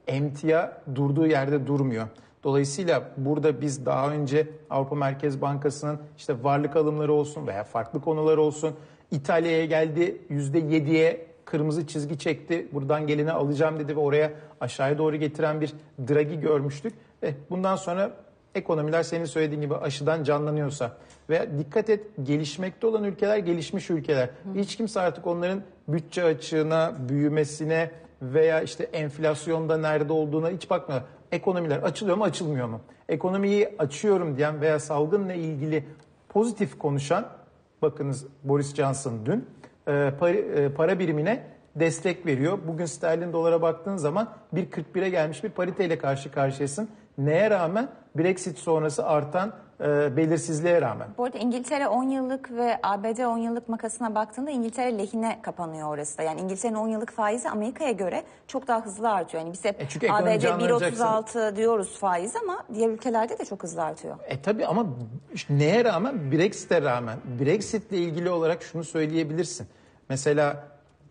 emtia durduğu yerde durmuyor. Dolayısıyla burada biz daha önce Avrupa Merkez Bankası'nın işte varlık alımları olsun veya farklı konular olsun İtalya'ya geldi yüzde yediye kırmızı çizgi çekti. Buradan geleni alacağım dedi ve oraya aşağıya doğru getiren bir Draghi görmüştük. Ve bundan sonra ekonomiler senin söylediğin gibi aşıdan canlanıyorsa ve dikkat et gelişmekte olan ülkeler gelişmiş ülkeler. Hiç kimse artık onların bütçe açığına, büyümesine veya işte enflasyonda nerede olduğuna hiç bakmıyor. Ekonomiler açılıyor mu açılmıyor mu? Ekonomiyi açıyorum diyen veya salgınla ilgili pozitif konuşan bakınız Boris Johnson dün e, para, e, para birimine destek veriyor. Bugün sterlin dolara baktığın zaman bir kırk bire gelmiş bir pariteyle karşı karşıyasın. Neye rağmen? Brexit sonrası artan e, belirsizliğe rağmen. Bu arada İngiltere on yıllık ve A B D on yıllık makasına baktığında İngiltere lehine kapanıyor orası da. Yani İngiltere'nin on yıllık faizi Amerika'ya göre çok daha hızlı artıyor. Yani biz hep e A B D bir virgül otuz altı diyoruz faiz ama diğer ülkelerde de çok hızlı artıyor. E tabii ama neye rağmen? Brexit'e rağmen. Brexit'le ilgili olarak şunu söyleyebilirsin. Mesela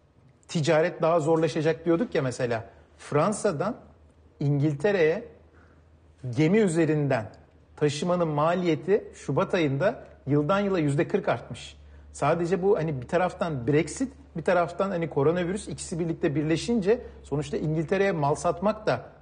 ticaret daha zorlaşacak diyorduk ya mesela. Fransa'dan İngiltere'ye gemi üzerinden taşımanın maliyeti Şubat ayında yıldan yıla yüzde kırk artmış. Sadece bu hani bir taraftan Brexit bir taraftan hani koronavirüs ikisi birlikte birleşince sonuçta İngiltere'ye mal satmak da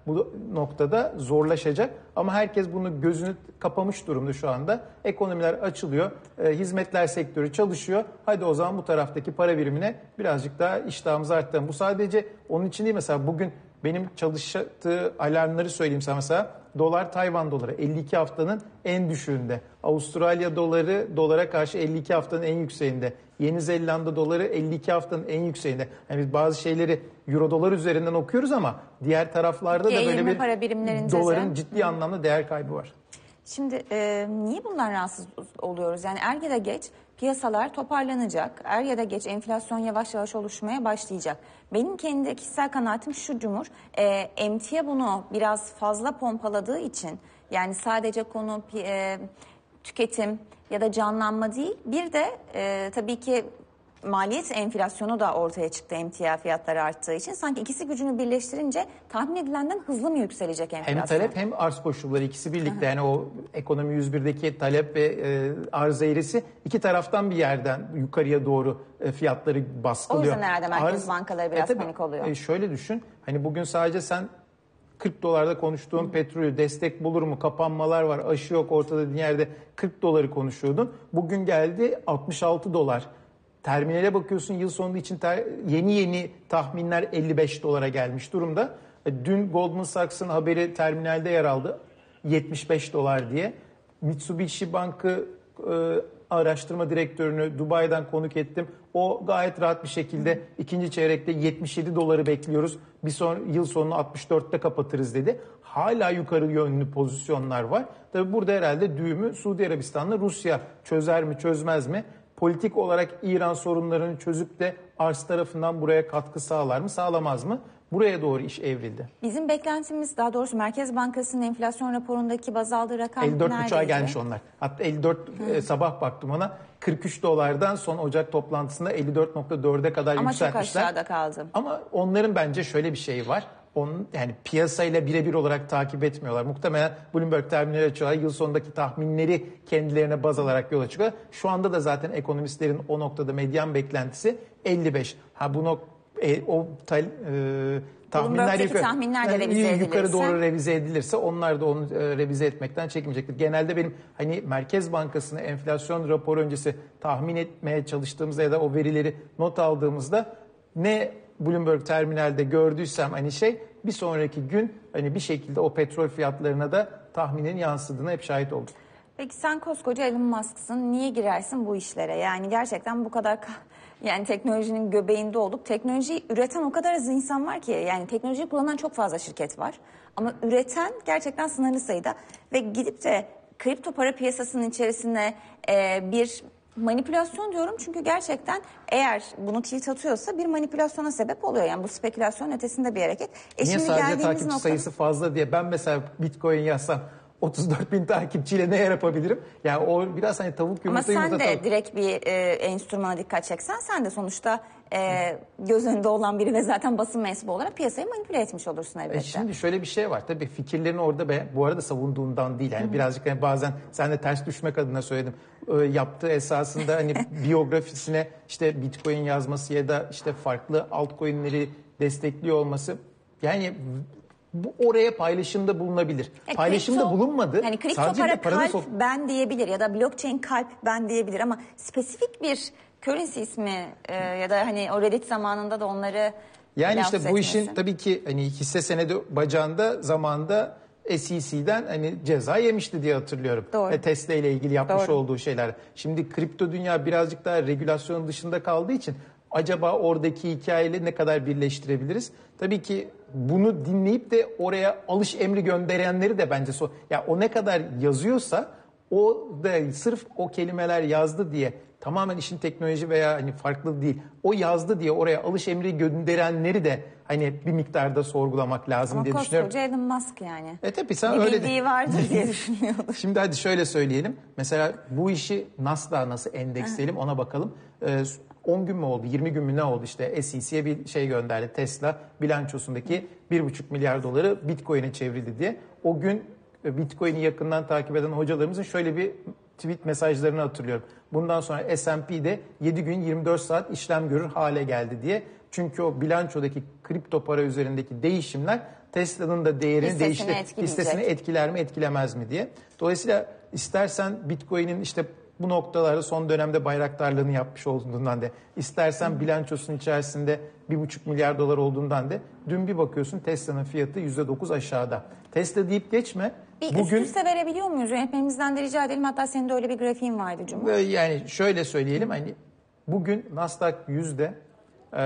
bu noktada zorlaşacak. Ama herkes bunu gözünü kapamış durumda şu anda. Ekonomiler açılıyor, e, hizmetler sektörü çalışıyor. Hadi o zaman bu taraftaki para birimine birazcık daha iştahımızı arttıralım. Bu sadece onun için değil, mesela bugün benim çalıştığı alarmları söyleyeyim sana mesela. Dolar Tayvan doları elli iki haftanın en düşüğünde. Avustralya doları dolara karşı elli iki haftanın en yükseğinde. Yeni Zelanda doları elli iki haftanın en yükseğinde. Yani biz bazı şeyleri euro dolar üzerinden okuyoruz ama diğer taraflarda da böyle bir para birimlerinde doların de ciddi anlamda değer kaybı var. Şimdi e, niye bundan rahatsız oluyoruz? Yani er ya da geç piyasalar toparlanacak. Er ya da geç enflasyon yavaş yavaş oluşmaya başlayacak. Benim kendi kişisel kanaatim şu Cumhur. E, emtia bunu biraz fazla pompaladığı için, yani sadece konu e, tüketim ya da canlanma değil. Bir de e, tabii ki maliyet enflasyonu da ortaya çıktı emtia fiyatları arttığı için. Sanki ikisi gücünü birleştirince tahmin edilenden hızlı mı yükselecek enflasyon? Hem talep hem arz koşulları ikisi birlikte. Yani o ekonomi yüz birdeki talep ve e, arz eğrisi iki taraftan bir yerden yukarıya doğru e, fiyatları baskılıyor. O yüzden herhalde merkez arz, bankaları biraz e, tabii, panik oluyor. E, şöyle düşün. Hani bugün sadece sen kırk dolarda konuştuğun Hı. petrolü destek bulur mu? Kapanmalar var, aşı yok ortada dediğin yerde kırk doları konuşuyordun. Bugün geldi altmış altı dolar. Terminale bakıyorsun, yıl sonu için ter, yeni yeni tahminler elli beş dolara gelmiş durumda. Dün Goldman Sachs'ın haberi terminalde yer aldı. yetmiş beş dolar diye. Mitsubishi Bank'ı e, araştırma direktörünü Dubai'den konuk ettim. O gayet rahat bir şekilde ikinci çeyrekte yetmiş yedi doları bekliyoruz. Bir son, yıl sonunu altmış dörtte kapatırız dedi. Hala yukarı yönlü pozisyonlar var. Tabii burada herhalde düğümü Suudi Arabistan'la Rusya çözer mi çözmez mi? Politik olarak İran sorunlarını çözüp de arz tarafından buraya katkı sağlar mı sağlamaz mı? Buraya doğru iş evrildi. Bizim beklentimiz, daha doğrusu Merkez Bankası'nın enflasyon raporundaki baz aldığı rakam elli dört neredeydi? buçuğa gelmiş onlar. Hatta elli dört e, sabah baktım ona, kırk üç dolardan son Ocak toplantısında elli dört nokta dörde kadar Ama yükseltmişler. Ama çok aşağıda kaldı. Ama onların bence şöyle bir şeyi var. Onun, yani piyasayla birebir olarak takip etmiyorlar. Muhtemelen Bloomberg terminali açıyorlar. Yıl sonundaki tahminleri kendilerine baz alarak yola çıkıyor. Şu anda da zaten ekonomistlerin o noktada medyan beklentisi elli beş. Ha bunu e, o tal, e, tahminler, yukarı, tahminler de yani revize edilirse, yukarı doğru revize edilirse onlar da onu e, revize etmekten çekinmeyecektir. Genelde benim hani Merkez Bankası'nın enflasyon raporu öncesi tahmin etmeye çalıştığımızda ya da o verileri not aldığımızda ne Bloomberg terminalde gördüysem hani şey, bir sonraki gün hani bir şekilde o petrol fiyatlarına da tahminin yansıdığına hep şahit oldum. Peki sen koskoca Elon Musk'sın, niye girersin bu işlere? Yani gerçekten bu kadar yani teknolojinin göbeğinde olup teknolojiyi üreten o kadar az insan var ki, yani teknolojiyi kullanan çok fazla şirket var. Ama üreten gerçekten sınırlı sayıda ve gidip de kripto para piyasasının içerisine e, bir manipülasyon diyorum çünkü gerçekten eğer bunu tilt atıyorsa bir manipülasyona sebep oluyor. Yani bu spekülasyon ötesinde bir hareket. E Niye şimdi sadece takipçi nokta... sayısı fazla diye ben mesela Bitcoin yazsam otuz dört bin takipçiyle ne yapabilirim? Yani o biraz hani tavuk yumurta yumurta. Ama sen de tavuk. direkt bir e, enstrümana dikkat çeksen, sen de sonuçta e, göz önünde olan biri ve zaten basın mensubu olarak piyasayı manipüle etmiş olursun elbette. E şimdi şöyle bir şey var. Tabii fikirlerini orada be, bu arada savunduğundan değil. Yani birazcık hani bazen sen de ters düşmek adına söyledim. E, yaptığı esasında hani biyografisine işte Bitcoin yazması ya da işte farklı altcoin'leri destekliyor olması, yani bu oraya paylaşımda bulunabilir. E, Paylaşımda kripto, bulunmadı. Yani kripto sadece para kalp sok- ben diyebilir ya da blockchain kalp ben diyebilir ama spesifik bir currency ismi e, ya da hani o Reddit zamanında da onları yani işte bu etmesi. işin tabii ki hani hisse senedi bacağında zamanda S E C'den hani ceza yemişti diye hatırlıyorum. Doğru. Ve Tesla ile ilgili yapmış Doğru. olduğu şeyler. Şimdi kripto dünya birazcık daha regülasyon dışında kaldığı için acaba oradaki hikayeyle ne kadar birleştirebiliriz? Tabii ki bunu dinleyip de oraya alış emri gönderenleri de bence so ya o ne kadar yazıyorsa o da sırf o kelimeler yazdı diye tamamen işin teknoloji veya hani farklı değil. O yazdı diye oraya alış emri gönderenleri de hani bir miktarda sorgulamak lazım ama diye düşünüyorum. Ama koskoca Elon Musk yani. E tabii sen ne öyle bildiği de. vardır diye düşünüyordum. Şimdi hadi şöyle söyleyelim. Mesela bu işi Nasdaq'a nasıl endeksleyelim ona bakalım. Ee, on gün mü oldu, yirmi gün mü ne oldu işte S E C'ye bir şey gönderdi. Tesla bilançosundaki bir buçuk milyar doları Bitcoin'e çevrildi diye. O gün Bitcoin'i yakından takip eden hocalarımızın şöyle bir tweet mesajlarını hatırlıyorum. Bundan sonra S and P'de yedi gün yirmi dört saat işlem görür hale geldi diye. Çünkü o bilançodaki kripto para üzerindeki değişimler Tesla'nın da değerini Hissesini değiştir, etkileyecek. hissesini etkiler mi etkilemez mi diye. Dolayısıyla istersen Bitcoin'in işte bu noktalarda son dönemde bayraktarlığını yapmış olduğundan de, istersen bilançosunun içerisinde bir buçuk milyar dolar olduğundan de, dün bir bakıyorsun Tesla'nın fiyatı yüzde dokuz aşağıda. Tesla deyip geçme. Bir Bugün, üst üste verebiliyor muyuz? Yönetmenimizden de rica edelim. Hatta senin de öyle bir grafiğin vardı Cuma. Yani şöyle söyleyelim, hani bugün Nasdaq yüzde e,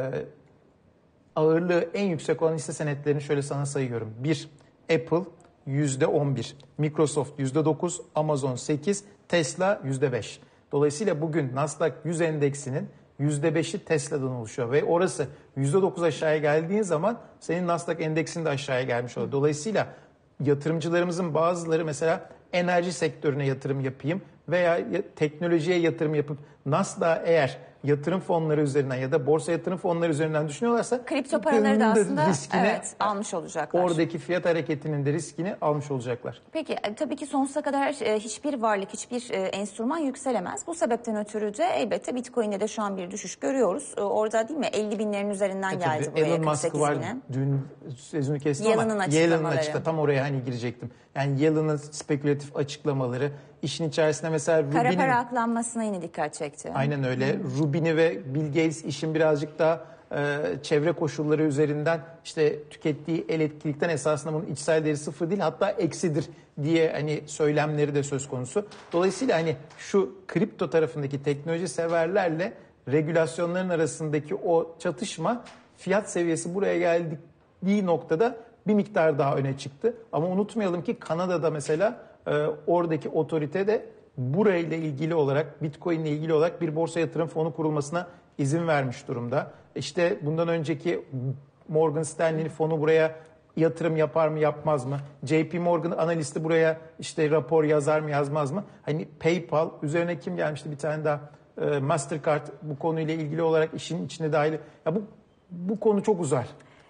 ağırlığı en yüksek olan hisse senetlerini şöyle sana sayıyorum. bir. Apple yüzde on bir, Microsoft yüzde dokuz, Amazon sekiz, Tesla yüzde beş. Dolayısıyla bugün Nasdaq yüz endeksinin yüzde beşi Tesla'dan oluşuyor ve orası yüzde dokuz aşağıya geldiğin zaman senin Nasdaq endeksin de aşağıya gelmiş oluyor. Dolayısıyla yatırımcılarımızın bazıları mesela enerji sektörüne yatırım yapayım veya teknolojiye yatırım yapıp Nasdaq eğer yatırım fonları üzerinden ya da borsa yatırım fonları üzerinden düşünüyorlarsa kripto paraları da aslında riskini, evet, almış olacaklar. Oradaki fiyat hareketinin de riskini almış olacaklar. Peki tabii ki sonsuza kadar hiçbir varlık, hiçbir enstrüman yükselemez. Bu sebepten ötürü de elbette Bitcoin'de de şu an bir düşüş görüyoruz. Orada değil mi elli binlerin üzerinden e geldi tabii, buraya Elon Musk var. bine. Dün sözünü kestim Yellen'ın ama açıklamaları. Yellen'ın açıklamaları. Tam oraya hani girecektim. Yani Yellen'ın spekülatif açıklamaları, işin içerisinde mesela Rubin'in... Kara para aklanmasına yine dikkat çekti. Aynen öyle. Hmm. Rubin'i ve Bill Gates işin birazcık daha e, çevre koşulları üzerinden işte tükettiği elektrikten esasında bunun içsel değeri sıfır değil, hatta eksidir diye hani söylemleri de söz konusu. Dolayısıyla hani şu kripto tarafındaki teknoloji severlerle regülasyonların arasındaki o çatışma, fiyat seviyesi buraya geldiği noktada bir miktar daha öne çıktı. Ama unutmayalım ki Kanada'da mesela e, oradaki otorite de burayla ilgili olarak, Bitcoin ile ilgili olarak bir borsa yatırım fonu kurulmasına izin vermiş durumda. İşte bundan önceki Morgan Stanley fonu buraya yatırım yapar mı yapmaz mı? J P Morgan analisti buraya işte rapor yazar mı yazmaz mı? Hani PayPal üzerine kim gelmişti, bir tane daha e, Mastercard bu konuyla ilgili olarak işin içine dahil. Ya bu bu konu çok uzar.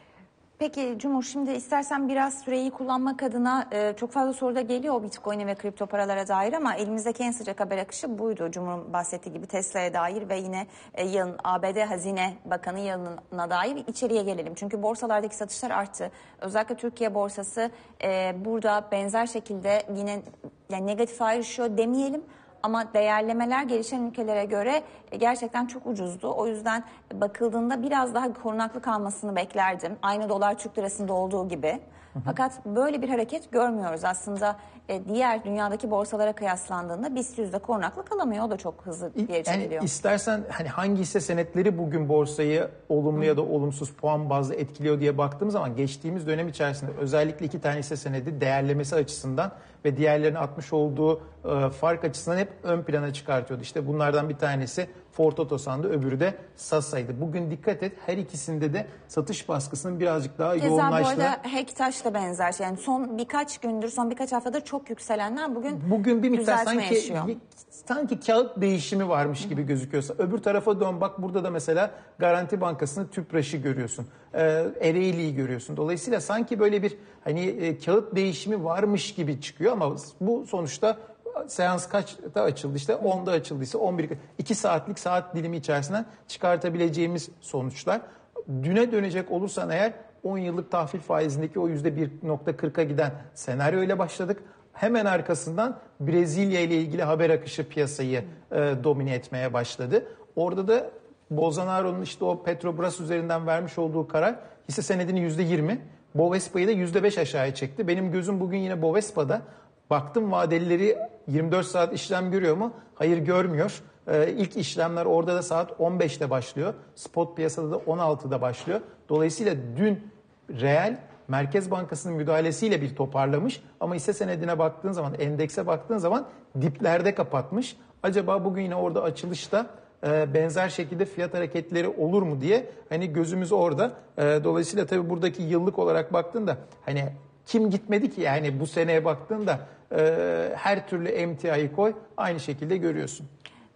Peki Cumhur, şimdi istersen biraz süreyi kullanmak adına e, çok fazla soru da geliyor Bitcoin'e ve kripto paralara dair ama elimizdeki en sıcak haber akışı buydu. Cumhur'un bahsettiği gibi Tesla'ya dair ve yine e, Yalın, A B D Hazine Bakanı Yalın'a dair. içeriye gelelim. Çünkü borsalardaki satışlar arttı. Özellikle Türkiye borsası e, burada benzer şekilde yine yani negatif ayrışıyor demeyelim. Ama değerlemeler gelişen ülkelere göre gerçekten çok ucuzdu. O yüzden bakıldığında biraz daha korunaklı kalmasını beklerdim. Aynı dolar Türk lirasında olduğu gibi. Fakat böyle bir hareket görmüyoruz. Aslında diğer dünyadaki borsalara kıyaslandığında BIST yüzde korunaklı kalamıyor. O da çok hızlı geri çekiliyor. Yani istersen hani hangi hisse senetleri bugün borsayı olumlu ya da olumsuz puan bazlı etkiliyor diye baktığımız zaman geçtiğimiz dönem içerisinde özellikle iki tane hisse senedi değerlemesi açısından ve diğerlerinin atmış olduğu e, fark açısından hep ön plana çıkartıyordu. İşte bunlardan bir tanesi Ford Otosan'dı, öbürü de Sasa'ydı. Bugün dikkat et, her ikisinde de satış baskısının birazcık daha Keza yoğunlaştı. bu arada Hektaş da benzer. Yani son birkaç gündür, son birkaç haftadır çok yükselenler bugün bugün bir miktar sanki yaşıyor. sanki kağıt değişimi varmış gibi gözüküyorsa. Öbür tarafa dön bak, burada da mesela Garanti Bankası'nı, Tüpraş'ı görüyorsun. E, Ereğli'yi görüyorsun. Dolayısıyla sanki böyle bir hani e, kağıt değişimi varmış gibi çıkıyor ama bu sonuçta seans kaçta açıldı? İşte onda açıldıysa on bir, iki saatlik saat dilimi içerisinden çıkartabileceğimiz sonuçlar. Düne dönecek olursan eğer on yıllık tahvil faizindeki o yüzde bir nokta kırka giden senaryoyla başladık. Hemen arkasından Brezilya ile ilgili haber akışı piyasayı e, domine etmeye başladı. Orada da Bolsonaro'nun işte o Petrobras üzerinden vermiş olduğu karar hisse senedini yüzde yirmi, Bovespa'yı da yüzde beş aşağıya çekti. Benim gözüm bugün yine Bovespa'da. Baktım vadelileri yirmi dört saat işlem görüyor mu? Hayır, görmüyor. Ee, ilk işlemler orada da saat on beşte başlıyor. Spot piyasada da on altıda başlıyor. Dolayısıyla dün reel Merkez Bankası'nın müdahalesiyle bir toparlamış. Ama hisse senedine baktığın zaman, endekse baktığın zaman diplerde kapatmış. Acaba bugün yine orada açılışta e, benzer şekilde fiyat hareketleri olur mu diye hani gözümüz orada. E, dolayısıyla tabii buradaki yıllık olarak baktığında hani kim gitmedi ki, yani bu seneye baktığında e, her türlü emtiayı koy, aynı şekilde görüyorsun.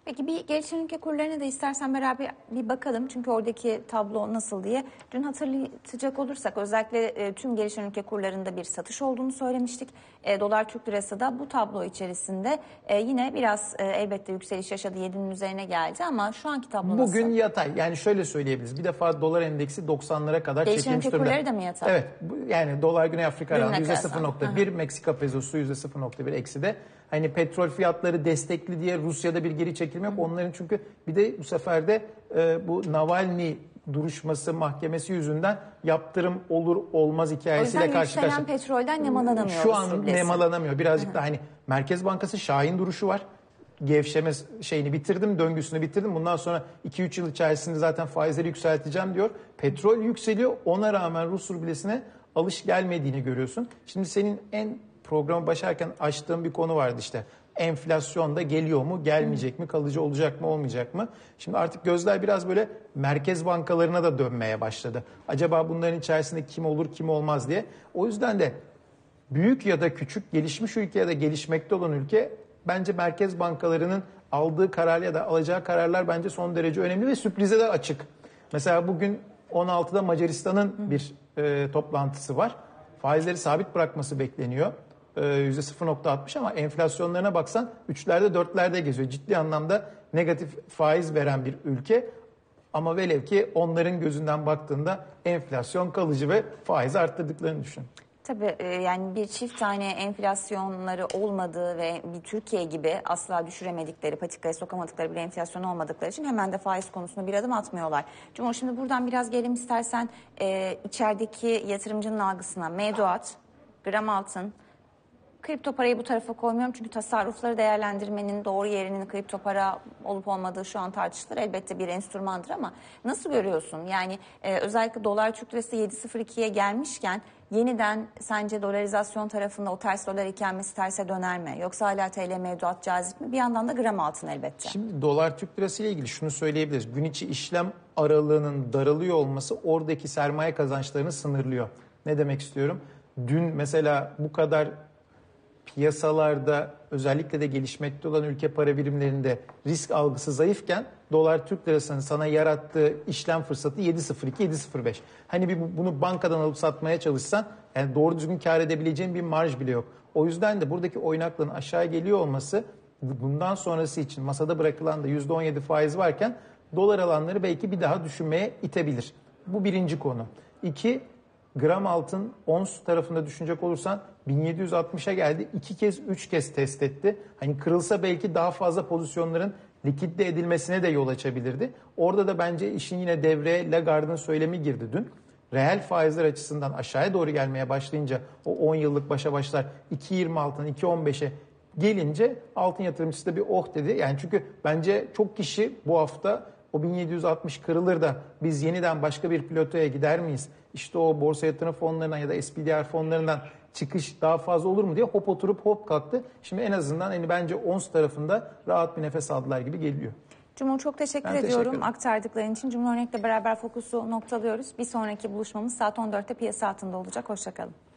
Peki bir gelişen ülke kurlarına da istersen beraber bir bakalım. Çünkü oradaki tablo nasıl diye. Dün hatırlayacak olursak özellikle e, tüm gelişen ülke kurlarında bir satış olduğunu söylemiştik. E, Dolar Türk Lirası da bu tablo içerisinde e, yine biraz e, elbette yükseliş yaşadı. yedinin üzerine geldi ama şu anki tablo nasıl? Bugün yatay. Yani şöyle söyleyebiliriz. Bir defa dolar endeksi doksanlara kadar gelişen çekilmiş ülke durumda. kurları da mı yatay? Evet. Yani dolar Güney Afrika Dün oranı ne yüzde kadar? sıfır nokta bir, Meksika pezosu yüzde sıfır nokta bir eksi de. Hani petrol fiyatları destekli diye Rusya'da bir geri çekilme yok. Onların çünkü bir de bu sefer de e, bu Navalny duruşması mahkemesi yüzünden yaptırım olur olmaz hikayesiyle karşı karşıya. O yüzden yükselen petrolden nemalanamıyor. Şu an nemalanamıyor. Birazcık da hani Merkez Bankası şahin duruşu var. Gevşeme şeyini bitirdim, döngüsünü bitirdim. Bundan sonra iki üç yıl içerisinde zaten faizleri yükselteceğim diyor. Petrol yükseliyor. Ona rağmen Rus rublesine alış gelmediğini görüyorsun. Şimdi senin en programı başlarken açtığım bir konu vardı işte. Enflasyon da geliyor mu, gelmeyecek mi, kalıcı olacak mı, olmayacak mı? Şimdi artık gözler biraz böyle merkez bankalarına da dönmeye başladı. Acaba bunların içerisinde kim olur, kim olmaz diye. O yüzden de büyük ya da küçük, gelişmiş ülke ya da gelişmekte olan ülke bence merkez bankalarının aldığı karar ya da alacağı kararlar bence son derece önemli ve sürprize de açık. Mesela bugün on altıda Macaristan'ın bir e, toplantısı var. Faizleri sabit bırakması bekleniyor. yüzde sıfır nokta altmış ama enflasyonlarına baksan üçlerde dörtlerde geziyor. Ciddi anlamda negatif faiz veren bir ülke. Ama velev ki onların gözünden baktığında enflasyon kalıcı ve faizi arttırdıklarını düşün. Tabii yani bir çift tane enflasyonları olmadığı ve bir Türkiye gibi asla düşüremedikleri, patikaya sokamadıkları bir enflasyon olmadıkları için hemen de faiz konusunda bir adım atmıyorlar. Cumhur, şimdi buradan biraz gelelim istersen e, içerideki yatırımcının algısına. Mevduat, gram altın, kripto parayı bu tarafa koymuyorum çünkü tasarrufları değerlendirmenin doğru yerinin kripto para olup olmadığı şu an tartışılır. Elbette bir enstrümandır ama nasıl görüyorsun? Yani e, özellikle dolar Türk lirası yedi nokta sıfır ikiye gelmişken yeniden sence dolarizasyon tarafında o ters dolar ikamesi terse döner mi? Yoksa hala T L mevduat cazip mi? Bir yandan da gram altın elbette. Şimdi dolar Türk lirası ile ilgili şunu söyleyebiliriz. Gün içi işlem aralığının daralıyor olması oradaki sermaye kazançlarını sınırlıyor. Ne demek istiyorum? Dün mesela bu kadar piyasalarda özellikle de gelişmekte olan ülke para birimlerinde risk algısı zayıfken dolar Türk lirasının sana yarattığı işlem fırsatı yedi nokta sıfır iki yedi nokta sıfır beş. Hani bir bunu bankadan alıp satmaya çalışsan yani doğru düzgün kar edebileceğin bir marj bile yok. O yüzden de buradaki oynaklığın aşağı geliyor olması bundan sonrası için masada bırakılan da yüzde on yedi faiz varken dolar alanları belki bir daha düşünmeye itebilir. Bu birinci konu. İki, gram altın ons tarafında düşünecek olursan bin yedi yüz altmışa geldi. İki kez, üç kez test etti. Hani kırılsa belki daha fazla pozisyonların likitte edilmesine de yol açabilirdi. Orada da bence işin yine devreye Lagarde'ın söylemi girdi dün. Reel faizler açısından aşağıya doğru gelmeye başlayınca o on yıllık başa başlar iki yirmi altıdan iki on beşe gelince altın yatırımcısı da bir oh dedi. Yani çünkü bence çok kişi bu hafta o bin yedi yüz altmış kırılır da biz yeniden başka bir pilotoya gider miyiz? İşte o borsa yatırım fonlarından ya da S P D R fonlarından çıkış daha fazla olur mu diye hop oturup hop kalktı. Şimdi en azından hani bence ons tarafında rahat bir nefes aldılar gibi geliyor. Cumhur, çok teşekkür Ben ediyorum teşekkür aktardıkların için. Cumhur Örnek'le beraber fokusu noktalıyoruz. Bir sonraki buluşmamız saat on dörtte piyasa altında olacak. Hoşça kalın.